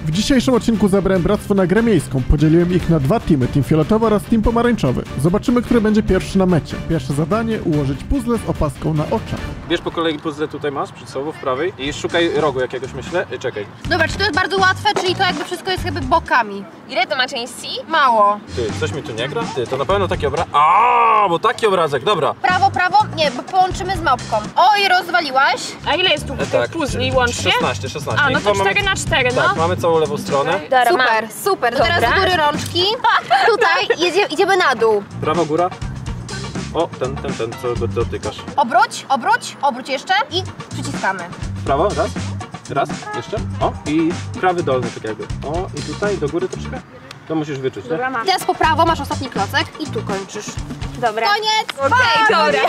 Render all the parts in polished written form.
W dzisiejszym odcinku zabrałem bractwo na grę miejską. Podzieliłem ich na dwa teamy, team fioletowy oraz team pomarańczowy. Zobaczymy, który będzie pierwszy na mecie. Pierwsze zadanie, ułożyć puzzle z opaską na oczach. Bierz po kolei puzzle, tutaj masz przed sobą w prawej i szukaj rogu jakiegoś, myślę. Czekaj. Dobra, czy to jest bardzo łatwe, czyli to jakby wszystko jest jakby bokami? Ile to ma części? Mało. Ty, coś mi tu nie gra? Ty, to na pewno taki obrazek. Bo taki obrazek, dobra. Prawo, prawo? Nie, bo połączymy z małpką. Oj, rozwaliłaś. A ile jest tu Tak, puzli łącznie? 16. A, no to Mamy- 4×4, no. Tak, mamy całą lewą stronę. Dobra, Super, super. To teraz Dobra. do góry rączki. Tutaj idziemy na dół. Prawa góra. O, ten, co go dotykasz. Obróć jeszcze i przyciskamy. W prawo, raz, jeszcze. O, i prawy dolny tak jakby. O, i tutaj do góry troszkę. To musisz wyczuć, nie? Dobra, mam. Teraz po prawo masz ostatni klocek i tu kończysz. Dobra. Koniec! Okej, dobra.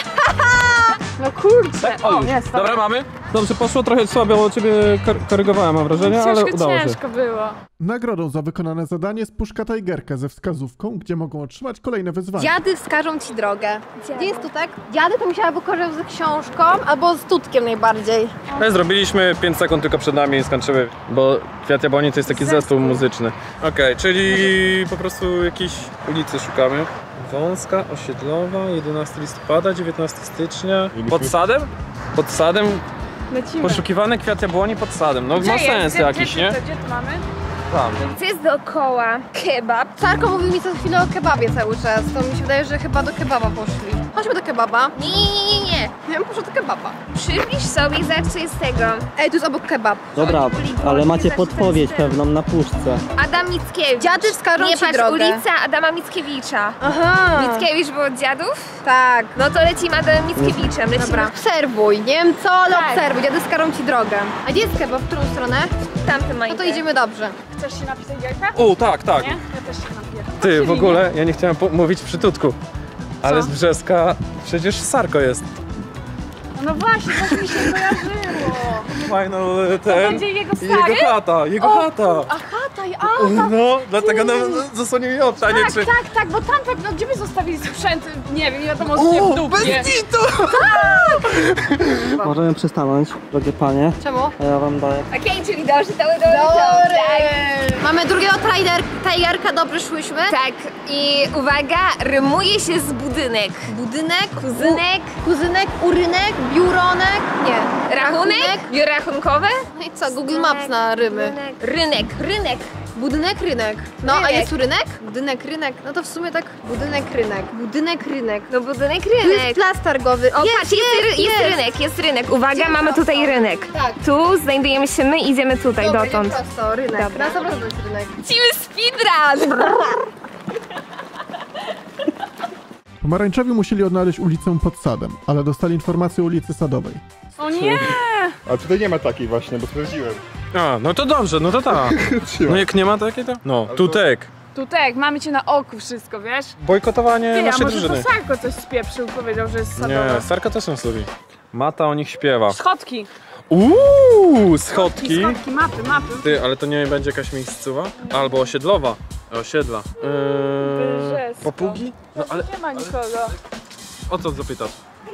No kurczę. O, już. jest, Dobra, mamy? Dobrze, poszło trochę słabo, bo ciebie korygowałem, mam wrażenie, ale udało się. Ciężko było. Nagrodą za wykonane zadanie jest puszka Tigerka ze wskazówką, gdzie mogą otrzymać kolejne wyzwania. Dziady wskażą ci drogę. Gdzie jest tutek? Dziady to musiały korzystać z książką albo z tutkiem najbardziej. Zrobiliśmy 5 sekund tylko przed nami i skończymy, bo Kwiat Jabłoni to jest taki zespół muzyczny. Okej, czyli po prostu jakiejś ulicy szukamy. Wąska, osiedlowa, 11 listopada, 19 stycznia. Pod sadem? Pod sadem? Lecimy. Poszukiwany Kwiat Jabłoni pod sadem. No ma sens jakiś, nie? Gdzie tu mamy? Tam. Co jest dookoła? Kebab. Sarko mówił mi co chwilę o kebabie cały czas. To mi się wydaje, że chyba do kebaba poszli. Chodźmy do kebaba. Nie. Ja bym poszła do kebaba. Przybliż sobie i zobacz co jest tego. Ej, tu jest obok kebab. Dobra, ale macie Znaczy, podpowiedź to jest pewną na puszce. Adam Mickiewicz. Dziady wskażą Nie ci patrz, drogę. ulica Adama Mickiewicza. Aha. Mickiewicz był od dziadów? Tak. No to lecimy Adamem Mickiewiczem. Lecimy. Dobra. Obserwuj. Nie wiem co, ale Tak. obserwuj. Dziady wskażą ci drogę. A gdzie jest kebab? W którą stronę? Tamte ma No to idziemy dobrze. Chcesz się napisać Gajka? O, tak. Nie? Ja też się napiję. Ty, w ogóle, ja nie chciałem mówić przy tutku. Ale z Brzeska przecież Sarko jest. No właśnie, tak mi się kojarzyło. Final ten. będzie jego Jego stary? chata, jego chata. A chata i auta. No, dlatego nam zasłonił mi oczy, a nie czy... Tak, bo tam pewno, gdzie my zostawili sprzęt, nie wiem, ja to może nie w dupie. Możemy przystanąć, drogie panie, Czemu? a ja wam daję. Okej, czyli dobrze, to Mamy drugiego Tigerka, dobrze szłyśmy. Tak, i uwaga, rymuje się z budynek. Budynek, Kuzynek, urynek, biuronek, nie. rachunek, biuro rachunkowe. No i co, Google Maps na rymy. Rynek. Budynek, rynek. No, a Rynek. jest tu rynek? Budynek, rynek. No to w sumie tak budynek, rynek. No budynek, Tu jest rynek. plac targowy. O, patrz, jest rynek. Uwaga, Idziemy mamy prosto. tutaj rynek. Tak. Tu znajdujemy się my, idziemy tutaj Dobra, dotąd. idziemy prosto, rynek. Dobra. Na 100% jest rynek. Lecimy speedrun! Pomarańczowi musieli odnaleźć ulicę pod sadem, ale dostali informację o ulicy Sadowej. O nie! A tutaj nie ma takiej właśnie, bo sprawdziłem. A, no to dobrze, no to tak. No jak nie ma takiej to? No, tutek. Tutek, mamy cię na oku wszystko, wiesz? Bojkotowanie Ty, a naszej może drużyny. to Sarko coś spieprzył, powiedział, że jest sadowe. Nie, Sarka też nas lubi. Mata o nich śpiewa. Schodki. Schodki. Schodki, mapy. Ty, ale to nie będzie jakaś miejscowa? Albo osiedlowa. Osiedla. Brzesko. Popugi? No ale Nie ma nikogo. o co zapytasz?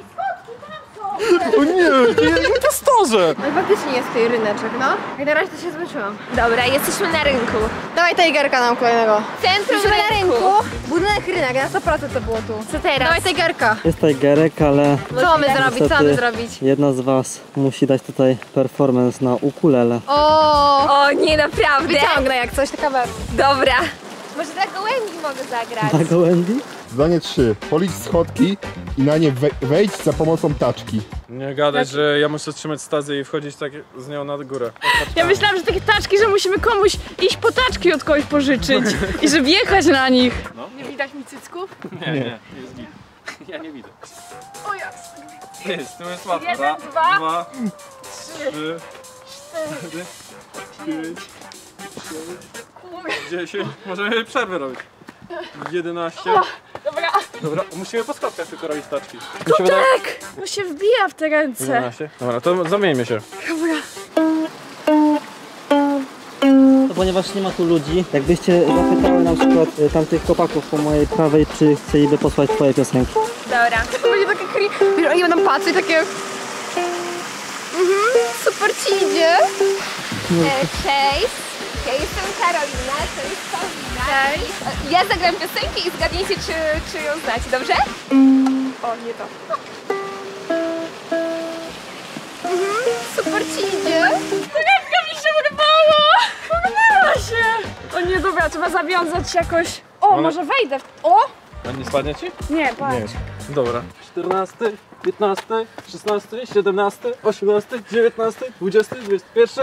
O nie, impostorze! No i faktycznie jest tutaj ryneczek, no. I na razie to się zmęczyłam. Dobra, jesteśmy na rynku. Dawaj Tigerka nam kolejnego. Centrum Jesteśmy na rynku. rynku. Budynek, rynek, na 100% to było tu. Co teraz? Dawaj Tigerka. Jest Tigerek, ale Co mamy zrobić? Co mamy zrobić? jedna z was musi dać tutaj performance na ukulele. O, O, nie, naprawdę? wyciągnę jak coś, taka wersja. Dobra. Może dla gołębi mogę zagrać. Na gołębi? Zadanie 3. Policz schodki i na nie wejdź za pomocą taczki. Nie gadaj, że ja muszę trzymać stazję i wchodzić tak z nią na górę. Ja myślałam, że takie taczki, że musimy komuś iść po taczki od kogoś pożyczyć i żeby jechać na nich. Nie widać mi cycków? Nie, jest git. Ja nie widzę. O jasne. Jest, to jest łatwe. 1, 2, 3, 4, 5, 6, 10. Możemy przerwę robić. 11. Dobra. Dobra, musimy po schodkach tylko robić taczki. Tak! No się wbija w te ręce. 11. Dobra, to zamieńmy się. To ponieważ nie ma tu ludzi, jakbyście zapytały na przykład tamtych chłopaków po mojej prawej, czy chcieliby posłać twoje piosenki. Dobra. To będzie takie Wiesz, oni będą patrzeć takie... super ci idzie. Cześć. Ja jestem Karolina, to jest Paulina. Cześć. Ja zagram piosenkę i zgadnijcie, czy ją znacie, dobrze? O, nie to. Super ci idzie. Ręka mi się urwała! Urwała się! O nie, dobra, trzeba zawiązać jakoś. O, Ale- może wejdę. O! A nie spadnie ci? Nie, patrz. Dobra. 14, 15, 16, 17, 18, 19, 20, 21.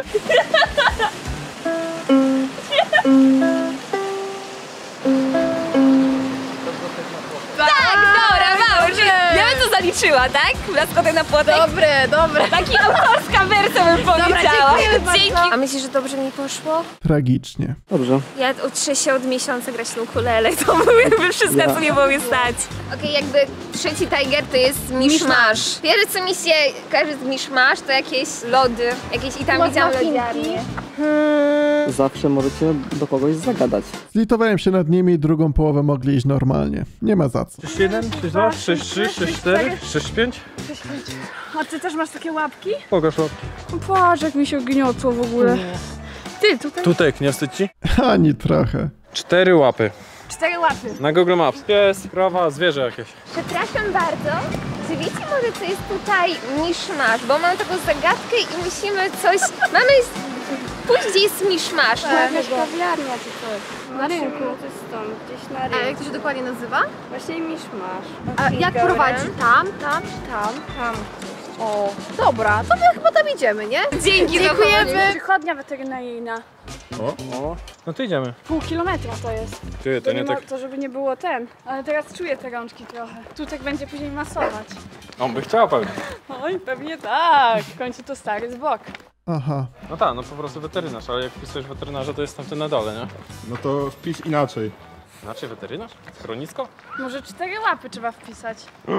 Tak, dobra, mało. Ja bym to zaliczyła, tak? Blaskotek na płotek. Dobre. Taki autorska wersja bym powiedziała. Dzięki. A myślisz, że dobrze mi poszło? Tragicznie. Dobrze. Ja uczę się od miesiąca grać na ukulele, to były wszystko, co nie było mnie stać. Okej, jakby trzeci Tiger to jest miszmasz. Pierwsze, co mi się kojarzy z miszmasz, to jakieś lody, jakieś i tam widziałam lodziarnie. Zawsze możecie do kogoś zagadać. Zlitowałem się nad nimi i drugą połowę mogli iść normalnie. Nie ma za co. 6-1, 6-2, 6-3, 6-4, 6-5. A ty też masz takie łapki? Pokaż łapki. Patrz, jak mi się gniotło w ogóle. Ty, tutaj Tutek, nie wstydź ci? Ani trochę. 4 łapy. 4 łapy. Na Google Maps. Pies, krowa, zwierzę jakieś. Przepraszam bardzo, czy wiecie może, co jest tutaj miszmasz? Bo mam taką zagadkę i musimy coś... Mamy pójść, gdzie jest miszmasz. Jakaś kawiarnia czy coś. Na rynku. To jest stąd, gdzieś na rynku. A jak to się dokładnie nazywa? Właśnie miszmasz. A jak prowadzi? Tam czy tam? Tam. O, dobra, to my chyba tam idziemy, nie? Dzięki, dziękujemy. Przychodnia weterynaryjna. O. No to idziemy. Pół kilometra to jest. Ty, to To, nie nie ma, tak. to żeby nie było ten. Ale teraz czuję te rączki trochę. Tutek będzie później masować. On by chciał pewnie. Oj, pewnie tak. W końcu to stary zwok. Aha. No tak, no po prostu weterynarz, ale jak wpisujesz weterynarza, to jest tamten na dole, nie? No to wpisz inaczej. Inaczej weterynarz? Schronisko? Może 4 łapy trzeba wpisać.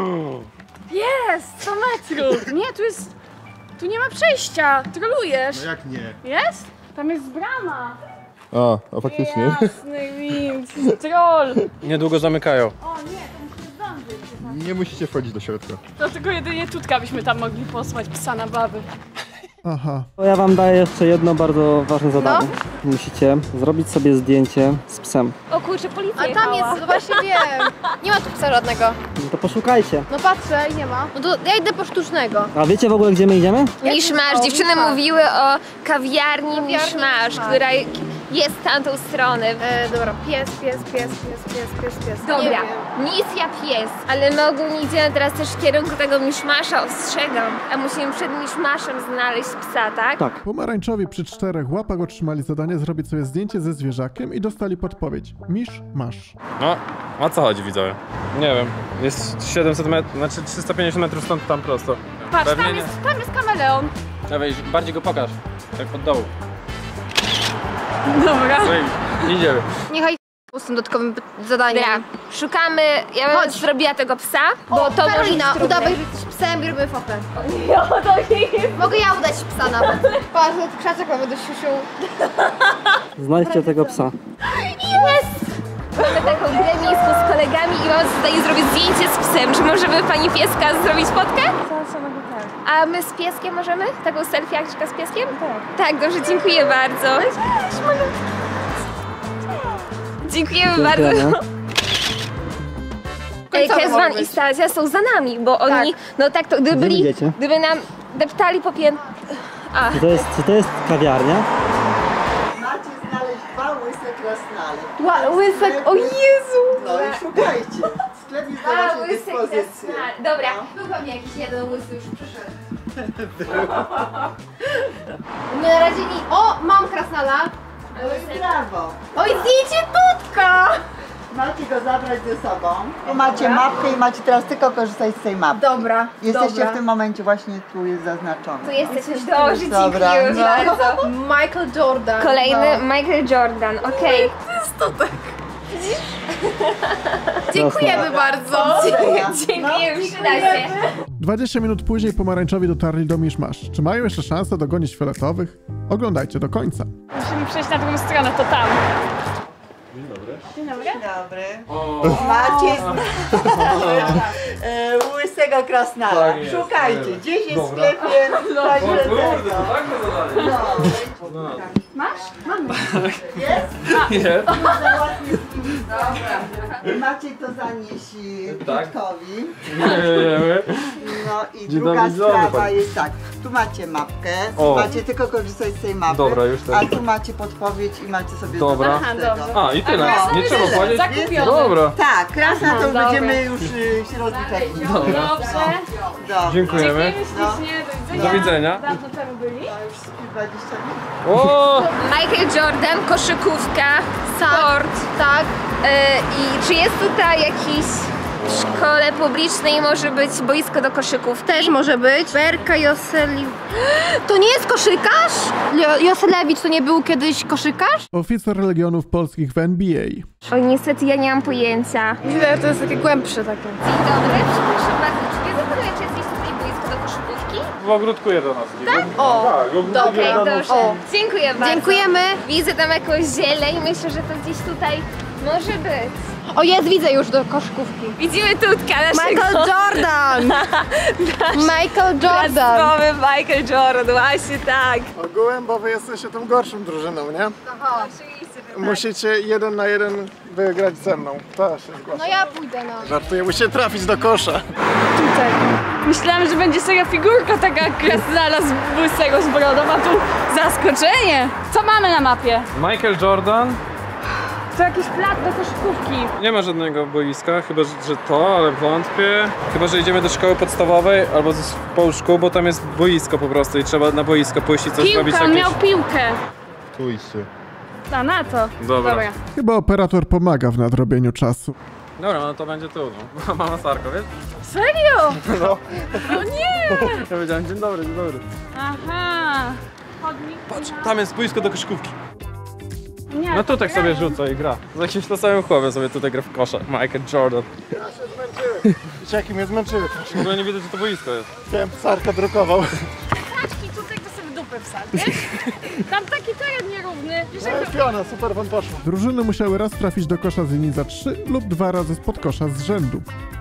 Jest! 100 metrów! Nie, tu jest... Tu nie ma przejścia. Trolujesz. No jak nie? Jest? Tam jest brama. A faktycznie. Jasny wind. Troll. Niedługo zamykają. O nie, to musisz zdążyć. Nie musicie wchodzić do środka. To tylko jedynie Tutka byśmy tam mogli posłać, psa na baby. Aha. To ja wam daję jeszcze jedno bardzo ważne zadanie. Musicie zrobić sobie zdjęcie z psem. O kurczę, policja A tam jechała. jest, no właśnie wiem. Nie ma tu psa żadnego. No to poszukajcie. No patrzę i nie ma. No to ja idę po sztucznego. A wiecie w ogóle, gdzie my idziemy? Miszmasz. Dziewczyny Miszmasz. mówiły o kawiarni Miszmasz, która jest tamtą stronę. Dobra, pies. Nie Dobra, wiem. misja pies, ale my ogólnie idziemy teraz też w kierunku tego Miszmasza, ostrzegam. A musimy przed Miszmaszem znaleźć psa, tak? Tak. Pomarańczowi przy 4 łapach otrzymali zadanie zrobić sobie zdjęcie ze zwierzakiem i dostali podpowiedź. Misz, masz. No, o co chodzi, widzowie? Nie wiem, jest 700 metrów, znaczy 350 metrów stąd tam prosto. Patrz, Pewnie tam nie. jest kameleon. Dawaj, bardziej go pokaż, tak od dołu. Dobra. No i idziemy. Niechaj z tym dodatkowym zadaniem. Dobra, szukamy, ja bym Chodź. zrobiła tego psa, bo to może Karolina, być trudne. udawaj, że jesteś psem i robimy fotę. Mogę ja udać psa nawet. Patrz, na krzaczek mamy do siusiu. Znajdźcie tego psa. Jest! Mamy taką grę miejską z kolegami i mam zadanie zrobić zdjęcie z psem. Czy możemy pani pieska zrobić fotkę? A my z pieskiem możemy? Taką selfie-akczkę z pieskiem? Tak. Tak, dobrze, dziękuję bardzo. Dziękujemy bardzo. Dziękujemy. Kezban i Stazja są za nami, bo oni, no tak to gdyby Gdzie idziecie? gdyby nam deptali po pięt... Czy to jest kawiarnia? Macie znaleźć 2 łyse krasnale. Łysek, o Jezu! No i szukajcie. Sklep jest do waszej dyspozycji. Dobra. Był pewnie jakiś jeden łysy już przyszedł. My na razie nie... O, mam krasnala. No i brawo. Oj, zdjęcie Tutka! Macie go zabrać ze sobą. Tu macie mapkę i macie teraz tylko korzystać z tej mapy. Dobra, Jesteście dobra. w tym momencie właśnie tu jest zaznaczone. Tu jesteś dobrze, Dobra, dziękuję no. bardzo. Michael Jordan. Kolejny Michael Jordan, okej. Dziękujemy bardzo. Dziękuję, przyda się. 20 minut później pomarańczowi dotarli do Miszmasz. Czy mają jeszcze szansę dogonić fioletowych? Oglądajcie do końca. Musimy przejść na drugą stronę, to tam. Dzień dobry. Dzień dobry. Macie łysego krasnala. Tak jest, Szukajcie, gdzieś jest w Dobra. sklepie. O kurde, to tak to zadanie. Masz? Mam. Jest? Dobra. Macie to zanieść Piotkowi. No i Dzień druga dobry, sprawa pani. jest tak. Tu macie mapkę, O. macie tylko korzystać z tej mapy. Dobra, już tak. A tu macie podpowiedź i macie sobie Dobra. zobaczyć Aha, tego. dobrze. A, i tyle. No. Nie trzeba płacić? Zakupione. Dobra. Tak, krasna to już dobra. będziemy już się rozliczać. Dobrze. Dobra. Dziękujemy. Ślicznie, do Do widzenia. widzenia. Dawno temu byli? To już 20 minut. O! Michael Jordan, koszykówka, sport. Tak. I czy jest tutaj jakiś w szkole publicznej może być boisko do koszykówki? Też może być. Berka Joseli... To nie jest koszykarz? Joselewicz to nie był kiedyś koszykarz? Oficer Legionów Polskich w NBA. O, niestety ja nie mam pojęcia. Myślę, że to jest takie głębsze takie. Dzień dobry, przepraszam bardzo, czy wiedzą panowie, czy jest gdzieś tutaj boisko do koszykówki? W ogródku 11. Tak? O, Tak, w ogródku Okej, 11. dobrze. O. Dziękuję bardzo. dziękujemy. Widzę tam jakąś zieleń, myślę, że to gdzieś tutaj może być. O, jest, widzę już do koszykówki. Widzimy tutka naszego... Michael Jordan! Michael Jordan! Nowy Michael Jordan, właśnie tak. Ogółem, bo wy jesteście tą gorszą drużyną, nie? Oczywiście, że tak. Musicie 1 na 1 wygrać ze mną. Tak, się zgłaszam. No ja pójdę, no. Żartuję, musicie trafić do kosza. Tutaj. Myślałam, że będzie seria figurka taka krasnala z łysego z brodą, a tu zaskoczenie. Co mamy na mapie? Michael Jordan. To jakiś plac do koszykówki. Nie ma żadnego boiska, chyba że to, ale wątpię. Chyba że idziemy do szkoły podstawowej albo do zespołu szkół, bo tam jest boisko po prostu i trzeba na boisko pójść i coś zrobić Piłka, on jakieś... miał piłkę. Tu iście. A na to. Dobra. Chyba operator pomaga w nadrobieniu czasu. Dobra, no to będzie tu, no. Mama Sarko, wiesz? Serio? No. O nie! Ja powiedziałem, dzień dobry, dzień dobry. Aha. Chodnik. Patrz, tam jest boisko do koszykówki. Nie, No tutaj sobie rzuca i gra. Z jakimś to samym chłopem sobie tutaj gra w kosza. Michael Jordan. Ja się zmęczyłem. Dzieciaki mnie zmęczyły troszkę. W ogóle nie widać, że to boisko jest. Wiem, Sarka drukował. Taczki tutaj to sobie dupę wsadź, wiesz? Tam taki teren nierówny. Wiesz, jak to... Piona, super wam poszło. Drużyny musiały raz trafić do kosza z linii za 3 lub 2 razy spod kosza z rzędu.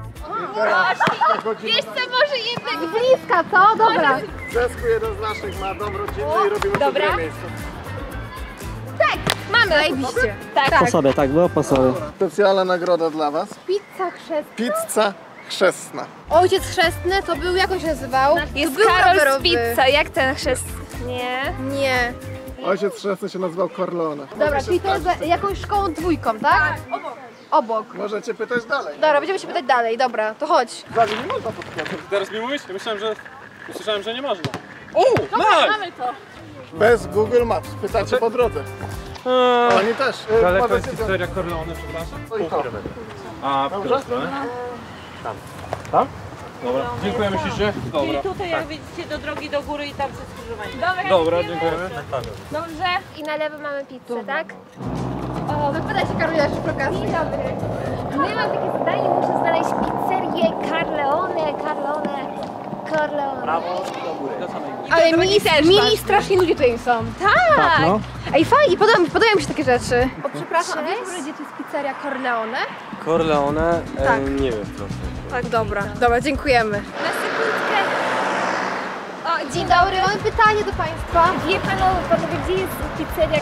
Wiesz co, może jednak... Bliska, co? Dobra. Zespół jeden z naszych ma dom rodzinny i robimy dobra. to miejsce. Tak, mamy. Zajebiście. Tak. Po sobie, tak, było po sobie. Specjalna nagroda dla was. Pizza chrzestna. Pizza chrzestna. Ojciec chrzestny, to był, jak on się nazywał? Jest To był Karol z rowerowy. pizza, jak ten chrzest... Nie. Nie. Ojciec chrzestny się nazywał Corleone. Dobra, czyli to jest za jakąś szkołą dwójką, tak? Obok. Możecie pytać dalej. Dobra, będziemy się pytać dalej, dobra, to chodź. Dalej nie można podkładać. Teraz mi mówisz? Ja myślałem, że... Usłyszałem, że nie można. Nice! Mamy to. Bez Google Maps. Pytacie po drodze. Oni też. Daleko Możecie jest pizzeria Corleone, przepraszam? to i to. A, w którą stronę? Tam. Tam? Dobra. Dziękujemy ślicznie. Dobra. Tutaj jak widzicie do drogi do góry i tam przez skrzyżowanie. Dobra, dziękujemy. Dobrze. I na lewo mamy pizzę, tak? O, wypytaj się Karolina przy okazji. Dzień dobry. Ja mam takie zadanie, muszę znaleźć pizzerię Corleone. Ale mili strasznie ludzie tutaj są. Tak. No. Ej, fajnie, podobają mi się takie rzeczy. O, przepraszam, a wiesz w ogóle, gdzie to jest pizzeria Corleone? Corleone? Tak. Nie wiem, proszę. Tak, dobra, dziękujemy. Na sekundkę. O, Dzień dobry, mamy pytanie do Państwa. Wie panowie, gdzie jest pizzeria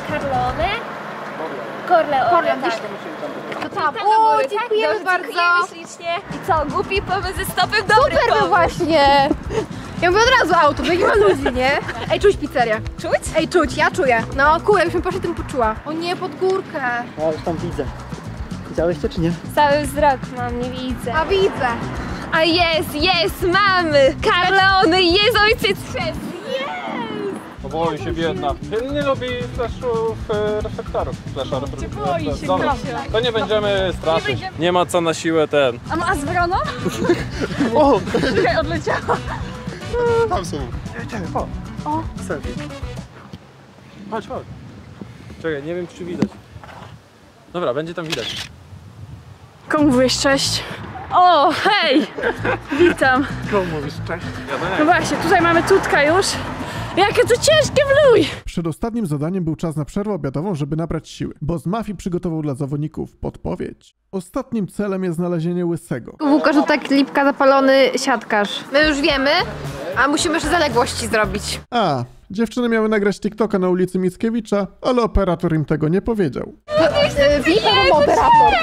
Corleone, tak. To tam. Tam do O, góry, dziękujemy tak? bardzo. Dziękujemy ślicznie. I co, głupi pomysł ze stopem, dobry Super był pomysł. właśnie. Ja mówię od razu auto, bo nie ma ludzi, nie? Ej, czuć pizzeria. Czuć? Ej, czuć, ja czuję. No, cool, jakbyśmy poszli, tym poczuła. O nie, pod górkę. Ja już tam widzę. Widziałyście czy nie? Cały wzrok mam, nie widzę. A widzę. A jest, mamy! Corleone, jest ojciec chrzestny, Boi się biedna. Nie lubi fleszów, reflektorów. Flesza reflektorów. boi się, Dobra, Kasia. to nie będziemy straszyć. Nie ma co na siłę ten. A z wroną? O! Czekaj, odleciała. Tam są. O. Selfie. Chodź. Czekaj, nie wiem czy widać. Dobra, będzie tam widać. Komu mówisz cześć? O, hej! Witam. Komu mówisz cześć? No właśnie, tutaj mamy Tutka już. Jakie to ciężkie wluj! Przedostatnim zadaniem był czas na przerwę obiadową, żeby nabrać siły. Boss Mafii przygotował dla zawodników podpowiedź. Ostatnim celem jest znalezienie Łysego. Łukasz to tak lipka zapalony siatkarz. My już wiemy, a musimy jeszcze zaległości zrobić. A, dziewczyny miały nagrać TikToka na ulicy Mickiewicza, ale operator im tego nie powiedział. Moderator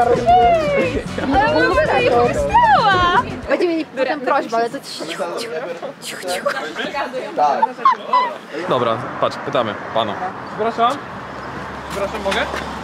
Będziemy mieli potem prośbę, ale to cicho. Dobra, patrz, pytamy pana. Przepraszam, mogę?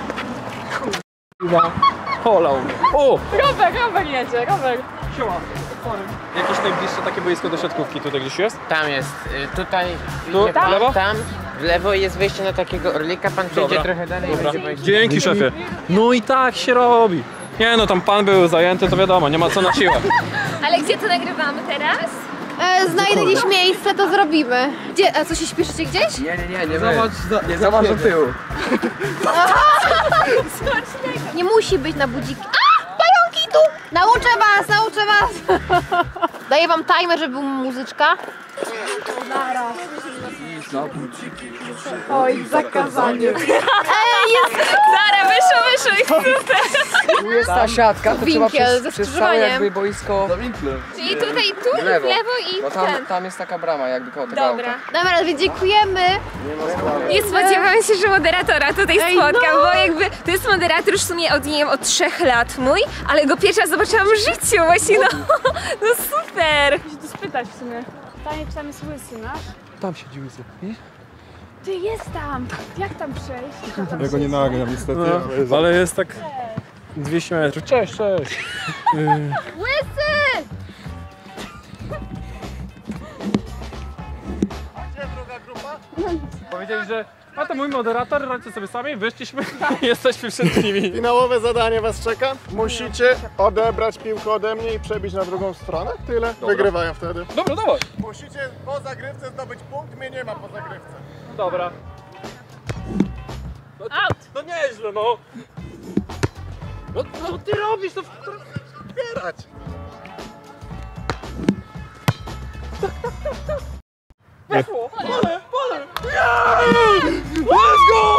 Polał. O! Rower jedzie, rower. Siema. Jakieś najbliższe takie boisko do siatkówki tutaj gdzieś jest? Tam jest, tutaj, Tu, w lewo? tam, w lewo jest wejście na takiego orlika, pan przejdzie trochę dalej i będzie wejście. Dzięki szefie. No i tak się robi. Nie no, tam pan był zajęty, to wiadomo, nie ma co na siłę. Ale gdzie to nagrywamy teraz? Znajdę gdzieś miejsce, to zrobimy. Gdzie? A co, się śpieszycie gdzieś? Nie zobacz do tyłu. Nie musi być na budziki. A! Pająki tu! Nauczę was! Daję wam timer, żeby była muzyczka. Oj, zakazanie. Zara, wyszło i super. Tu jest ta siatka, to trzeba Winkiel ze przez całe skrzyżowaniem. jakby boisko. Czyli tutaj, tu, w lewo i Bo ten. tam jest taka brama jakby koło tego Dobra. auta. Dobra, więc dziękujemy. Nie spodziewałam się, że moderatora tutaj spotkam, bo jakby to jest moderator już w sumie od, nie wiem, od 3 lat mój, ale go pierwszy raz zobaczyłam w życiu właśnie, no super. Muszę tu spytać w sumie. Pytanie, czy tam jest Łysy nasz? Tam siedzi Łysy. Ty, jest tam! Jak tam przejść? Ja go nie nagram niestety. No, ale jest tak 200 metrów. Cześć. Łysy! Powiedzieli, że a to mój moderator, radźcie sobie sami, wyszliśmy i jesteśmy przed nimi. Finałowe zadanie was czeka. Musicie odebrać piłkę ode mnie i przebić na drugą stronę. Tyle. Wygrywają wtedy. Dobra, dawaj. Musicie po zagrywce zdobyć punkt, mnie nie ma po zagrywce. Dobra. Out! No nieźle, no. No co ty robisz? To Zbierać. weszło. Pole. Let's go!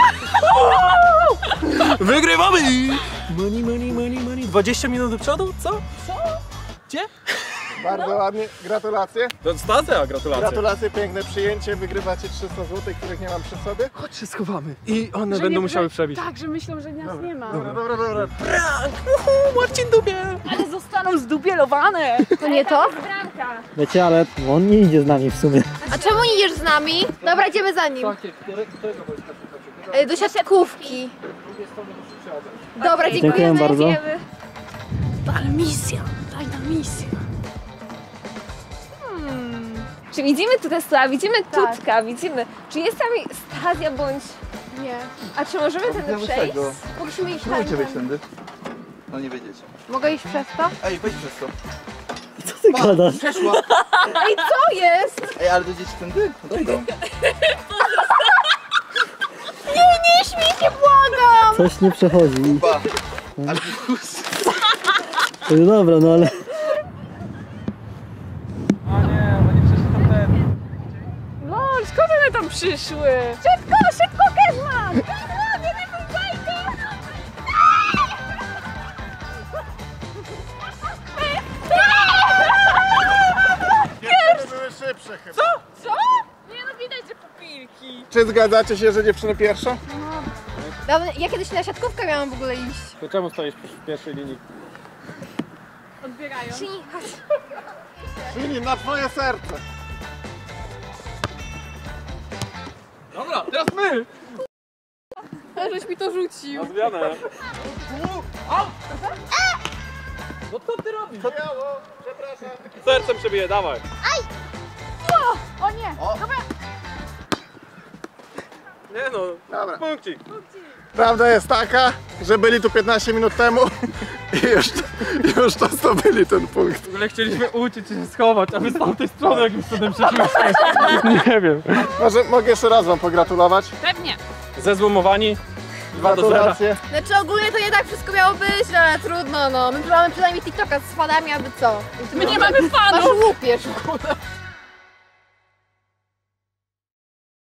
Wygrywamy! Money. 20 minut do przodu? Co? Gdzie? Bardzo ładnie. Gratulacje. To stacja, gratulacje. Gratulacje, piękne przyjęcie. Wygrywacie 300 zł, których nie mam przy sobie. Chodź się schowamy. I one będą musiały przebić. Tak, że myślą, że nas nie ma. Dobra. Prank! Marcin Dubiel! Ale zostaną zdubielowane! To nie to? Bramka. Wiecie, ale on nie idzie z nami w sumie. A czemu nie idziesz z nami? Dobra, idziemy za nim. Do siatkówki. Dobra, Dziękuję bardzo. Ale misja, tajna misja. Czy widzimy tu Tesla, widzimy Tutka, widzimy. Czy jest tam Stazja bądź... Nie. A czy możemy tędy przejść? Musimy iść Spróbujcie wejść tam. tędy. No nie wiedzieć. Mogę iść przez to? Ej, wejdź przez to. Co ty gadasz? Przeszła. Ej, co jest? Ej, ale dojdziecie tędy? No dobra. Nie śmiej się, błagam! Coś nie przechodzi. Ba. Ale No dobra, no ale... Lol, skąd one tam przyszły? Szybko, Kezman! Nie bajkę! Były szybsze chyba. Co? Nie no, widać, że pupilki. Czy zgadzacie się, że dziewczyny pierwsze? Ja kiedyś na siatkówkę miałam w ogóle iść. To czemu stoisz w pierwszej linii? Odbierają. Czyli na twoje serce. Dobra, teraz my! Żeś mi to rzucił. Na zmianę. No co ty robisz? Przepraszam. Sercem przebije, dawaj. O nie! Dobra. Nie no, Dobra. punkcik. Prawda jest taka, że byli tu 15 minut temu i już to zdobyli ten punkt. W ogóle chcieliśmy uciec się schować, a wy z tamtej strony jakimś cudem przeszliście. Nie wiem. Może mogę jeszcze raz wam pogratulować. Pewnie. Zezłomowani. 2-0. Gratulacje. Znaczy ogólnie to nie tak wszystko miało być, ale trudno no. My mamy przynajmniej TikToka z fanami, aby co? My nie mamy Masz fanów! łupież, kurde.